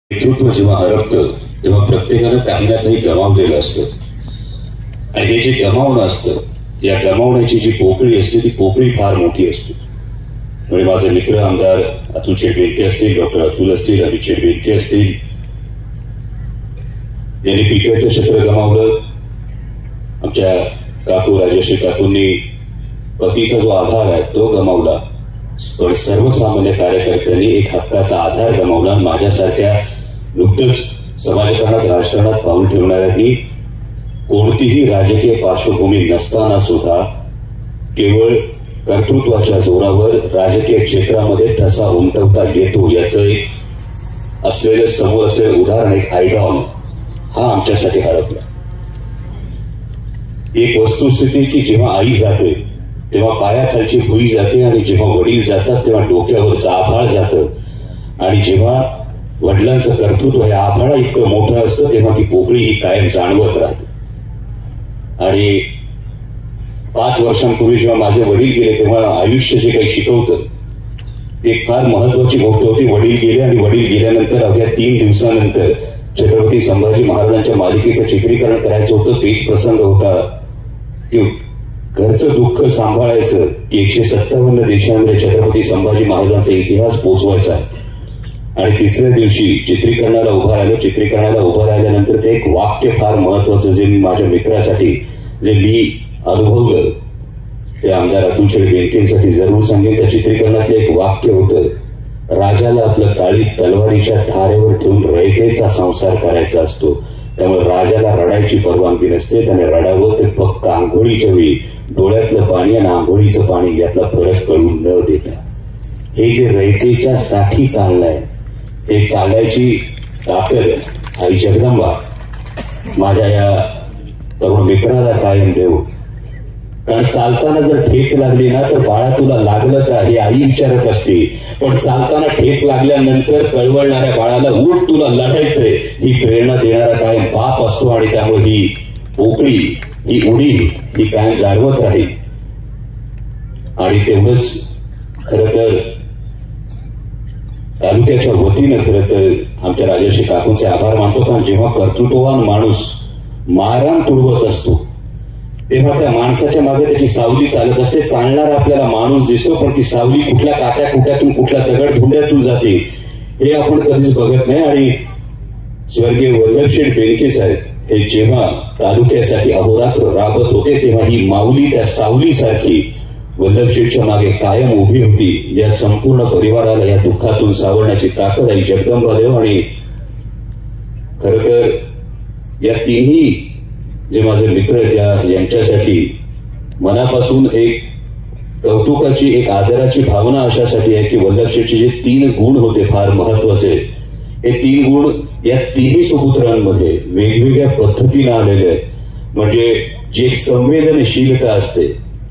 नेतृत्व जेव्हा हरपतं तेव्हा प्रत्येकानं काही ना काही गमावलेलं असतं आणि हे जे गमावणं असतं, या गमावण्याची जी पोकळी असते ती पोकळी फार मोठी असते. म्हणजे माझे मित्र आमदार अतुल बेनके असतील, डॉक्टर अतुल असतील, अभिषेक बेनके असतील, यांनी पिकाचं क्षेत्र गमावलं. आमच्या काकू राजश्री काकूंनी पतीचा जो आधार आहे तो गमावला. पण सर्वसामान्य कार्यकर्त्यांनी एक हक्काचा आधार गमावला. माझ्यासारख्या नुकतंच समाजकारणात राजकारणात पाऊल ठेवणाऱ्यांनी कोणतीही राजकीय पार्श्वभूमी नसताना सुद्धा केवळ कर्तृत्वाच्या जोरावर राजकीय क्षेत्रामध्ये ठसा उमटवता येतो याचं एक असलेलं समोर असलेलं उदाहरण, एक आयडॉल हा आमच्यासाठी हरपला. एक वस्तुस्थिती की जेव्हा आई जाते तेव्हा पायाखालची भुई जाते आणि जेव्हा वडील जातात तेव्हा डोक्यावरचं आभाळ जातं आणि जेव्हा वडिलांचं कर्तृत्व हे आभाळ इतकं मोठं असतं तेव्हा ती पोकळी ही कायम जाणवत राहते. आणि 5 वर्षांपूर्वी जेव्हा माझे वडील गेले तेव्हा आयुष्य जे काही शिकवतं ते फार महत्वाची गोष्ट होती. वडील गेले आणि वडील गेल्यानंतर अवघ्या 3 दिवसानंतर छत्रपती संभाजी महाराजांच्या मालिकेचं चित्रीकरण करायचं होतं. पेच प्रसंग होता की घरचं दुःख सांभाळायचं की 157 देशांमध्ये छत्रपती संभाजी महाराजांचा इतिहास पोचवायचा आहे. आणि तिसऱ्या दिवशी चित्रीकरणाला उभा राहिलो. चित्रीकरणाला उभं राहिल्यानंतरच एक वाक्य फार महत्वाचं जे माझ्या मित्रासाठी जे मी अनुभवलं ते आमदार अतुल बेनकेंसाठी जरूर सांगेन. त्या चित्रीकरणातलं एक वाक्य होतं, राजाला आपलं काळीज तलवारीच्या धारेवर ठेवून रयतेचा संसार करायचा असतो, त्यामुळे राजाला रडायची परवानगी नसते. त्याने रडावं ते फक्त आंघोळीच्या वेळी. डोळ्यातलं पाणी आणि आंघोळीचं पाणी यातला फरक कळून न देता हे जे रयतेच्या साठी चाललंय हे चालायची ताकद आई जगदंबा माझ्या या तरुण मित्राला कायम देऊ. कारण चालताना जर ठेच लागली ना तर बाळा तुला लागलं का हे आई विचारत असते, पण चालताना ठेच लागल्यानंतर कळवळणाऱ्या बाळाला उठ तुला लढायचंय ही प्रेरणा देणारा कायम बाप असतो. आणि त्यामुळे ही पोकळी ही उडी ही कायम जाणवत राहील. आणि तेवढंच खरं तर तालुक्याच्या वतीनं खरं तर आमच्या राजश्री काकूंचे आभार मानतो. कारण जेव्हा कर्तृत्ववान माणूस मारान तुडवत असतो तेव्हा त्या माणसाच्या मागे त्याची सावली चालत असते. चालणारा आपल्याला माणूस दिसतो पण ती सावली कुठल्या काट्या कुट्यातून कुठल्या दगड धुंड्यातून जाते हे आपण कधीच बघत नाही. आणि स्वर्गीय वल्लभशेठ बेनके साहेब हे जेव्हा तालुक्यासाठी अहोरात्र राबत होते तेव्हा ही माऊली त्या सावलीसारखी वल्लभशेठच्या मागे कायम उभी होती. या संपूर्ण परिवाराला या दुःखातून सावरण्याची ताकद आई जगदंबा देव. आणि खर तर या तिन्ही जे माझे मित्र आहेत यांच्यासाठी मनापासून एक कौतुकाची एक आदराची भावना अशासाठी आहे की वल्लभशेठचे जे 3 गुण होते फार महत्वाचे, हे 3 गुण या तिन्ही सुपुत्रांमध्ये वेगवेगळ्या पद्धतीने आलेले आहेत. म्हणजे जी एक संवेदनशीलता असते,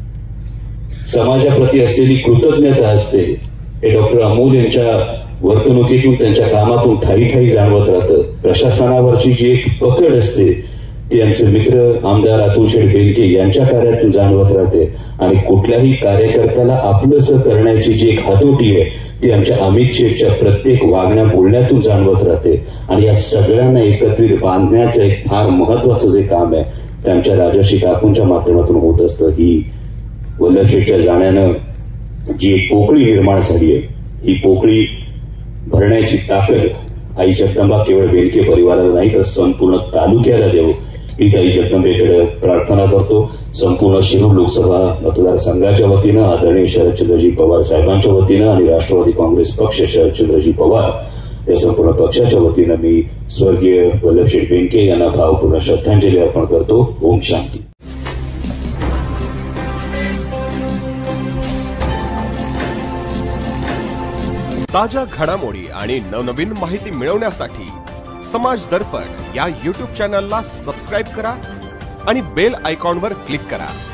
समाजाप्रती असलेली कृतज्ञता असते, हे डॉक्टर अमोल यांच्या वर्तणुकीतून त्यांच्या कामातून ठाई ठाई जाणवत राहतं. प्रशासनावरची जी एक पकड असते ती आमचे मित्र आमदार अतुल बेनके यांच्या कार्यातून जाणवत राहते. आणि कुठल्याही कार्यकर्त्याला आपलंच करण्याची जी एक हातोटी आहे ती आमच्या अमित शेठच्या प्रत्येक वागण्या बोलण्यातून जाणवत राहते. आणि या सगळ्यांना एकत्रित बांधण्याचं एक फार महत्वाचं जे काम आहे ते आमच्या राजश्री काकूंच्या माध्यमातून होत असतं. ही वल्लभशेठच्या जाण्यानं जी एक पोकळी निर्माण झाली आहे ही पोकळी भरण्याची ताकद आई जगदंबा केवळ बेनके परिवाराला नाही तर संपूर्ण तालुक्याला देऊ हीच आई जगदंबेकडे प्रार्थना करतो. संपूर्ण शिरूर लोकसभा मतदारसंघाच्या वतीनं आदरणीय शरदचंद्रजी पवार साहेबांच्या वतीनं आणि राष्ट्रवादी काँग्रेस पक्ष शरदचंद्रजी पवार या संपूर्ण पक्षाच्या वतीनं मी स्वर्गीय वल्लभशेठ बेनके यांना भावपूर्ण श्रद्धांजली अर्पण करतो. ओम शांती. ताज्या घडामोडी आणि नवनवीन माहिती मिळवण्यासाठी समाज दर्पण या YouTube चॅनलला सबस्क्राइब करा आणि बेल आयकॉनवर क्लिक करा.